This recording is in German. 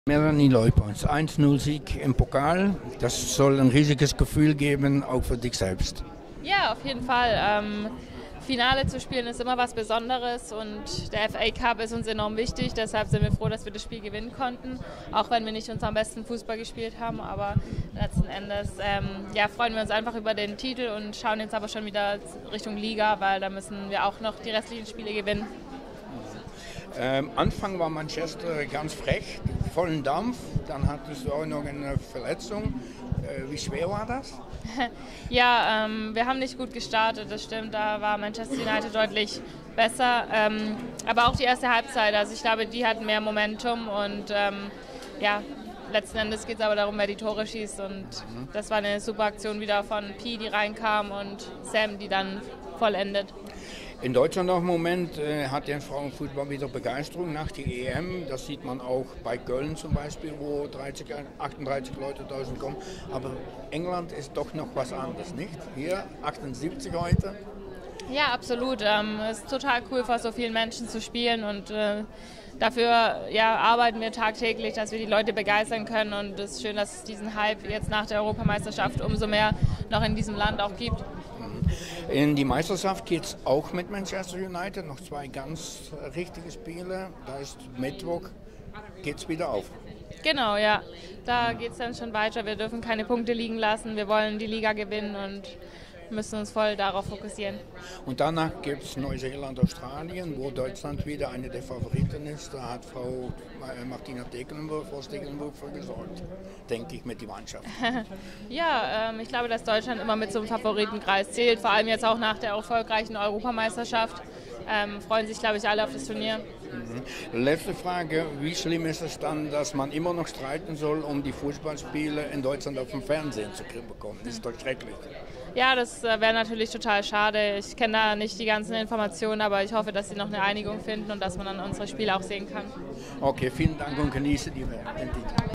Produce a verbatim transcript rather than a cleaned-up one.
Melanie Leupolz, eins null Sieg im Pokal. Das soll ein riesiges Gefühl geben, auch für dich selbst. Ja, auf jeden Fall. Ähm, Finale zu spielen ist immer was Besonderes und der F A Cup ist uns enorm wichtig. Deshalb sind wir froh, dass wir das Spiel gewinnen konnten, auch wenn wir nicht unseren besten Fußball gespielt haben. Aber letzten Endes ähm, ja, freuen wir uns einfach über den Titel und schauen jetzt aber schon wieder Richtung Liga, weil da müssen wir auch noch die restlichen Spiele gewinnen. Ähm, Anfang war Manchester ganz frech, vollen Dampf, dann hattest du auch noch eine Verletzung. Äh, wie schwer war das? Ja, ähm, wir haben nicht gut gestartet, das stimmt, da war Manchester United deutlich besser, ähm, aber auch die erste Halbzeit, also ich glaube, die hatten mehr Momentum und ähm, ja, letzten Endes geht es aber darum, wer die Tore schießt und mhm. das war eine super Aktion wieder von Pi, die reinkam und Sam, die dann vollendet. In Deutschland noch im Moment äh, hat der Frauenfußball wieder Begeisterung nach der E M. Das sieht man auch bei Köln zum Beispiel, wo dreißig, achtunddreißig Leute tausend kommen. Aber England ist doch noch was anderes, nicht? Hier achtundsiebzig heute. Ja, absolut. Ähm, es ist total cool, vor so vielen Menschen zu spielen und äh, dafür ja, arbeiten wir tagtäglich, dass wir die Leute begeistern können und es ist schön, dass es diesen Hype jetzt nach der Europameisterschaft umso mehr noch in diesem Land auch gibt. In die Meisterschaft geht es auch mit Manchester United, noch zwei ganz richtige Spiele. Da ist Mittwoch, geht es wieder auf. Genau, ja. Da geht es dann schon weiter. Wir dürfen keine Punkte liegen lassen. Wir wollen die Liga gewinnen und müssen uns voll darauf fokussieren. Und danach gibt es Neuseeland, Australien, wo Deutschland wieder eine der Favoriten ist. Da hat Frau Martina Tecklenburg, Frau Tecklenburg für gesorgt, denke ich, mit der Mannschaft. Ja, ähm, ich glaube, dass Deutschland immer mit so einem Favoritenkreis zählt, vor allem jetzt auch nach der erfolgreichen Europameisterschaft. Ähm, freuen sich, glaube ich, alle auf das Turnier. Mhm. Letzte Frage, wie schlimm ist es dann, dass man immer noch streiten soll, um die Fußballspiele in Deutschland auf dem Fernsehen zu bekommen? Das ist doch schrecklich. Ja, das äh, wäre natürlich total schade. Ich kenne da nicht die ganzen Informationen, aber ich hoffe, dass sie noch eine Einigung finden und dass man dann unsere Spiele auch sehen kann. Okay, vielen Dank und genieße die Welt.